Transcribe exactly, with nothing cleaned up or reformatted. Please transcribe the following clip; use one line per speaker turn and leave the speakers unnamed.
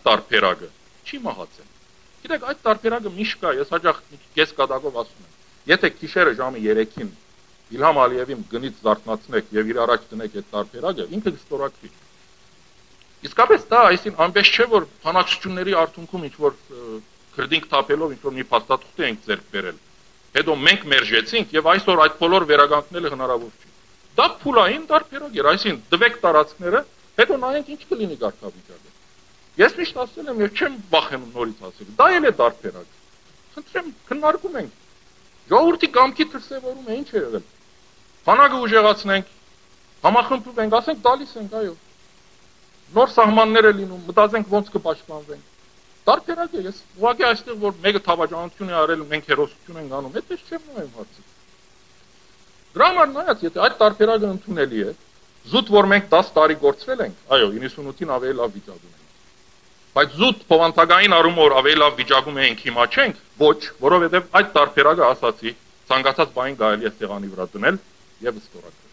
տարբերակը չի մահացել։ Գիտեք, այդ տարբերակը միշտ կա, ես հաջող կես կադակով ասում եմ։ Եթե քիշերը ժամը երեքին Իլհամ Ալիևին գնից զարթնացնեք եւ իր առաջ դնեք այդ տարբերակը, ինքը կստորակվի։ Իսկապես դա այսին անպես չէ, որ բանակցությունների արդյունքում ինչ որ քրդինք թափելով ինչ որ մի փաստաթուղթ ենք ձեռք բերել։ Հետո մենք մերժեցինք եւ այսօր այդ բոլոր վերականգնելը հնարավոր չի։ Դա փուլային տարբերակ էր, այսին դվեք տարածքները, հետո նայենք ինչ կլինի կարգավիճակը։ Ես միշտ ասել եմ եւ չեմ վախենում նորից ասել։ Դա էլ է տարբերակ։ Խնդրեմ, քննարկում ենք։ Ժողովրդի կամքի դրսևորում է ինչ է եղել։ Բանակը ուժեղացնենք, համախմբում ենք, ասենք տալիս ենք, այո։ Նոր սահմաններ է լինում, մտածենք ոնց կպաշտպանվենք։ Տարբերակ է, ես ուղղակի այստեղ որ մեկը թավաջանություն է արել, մենք հերոսություն ենք անում, այդպես չեմ նայում հարցը։ Դրա համար նայած, եթե այդ տարբերակը ընդունելի է, զուտ որ մենք դաս տարի գործվել ենք, այո, իննսունութին ավելի լավ վիճակում ենք։ Բայց զուտ փոխանցագային առումով ավելի լավ վիճակում ենք հիմա չենք, ոչ, որովհետև այդ տարբերակը ասացի, ցանկացած բան կարելի է սեղանի վրա դնել եւ ստորագրել։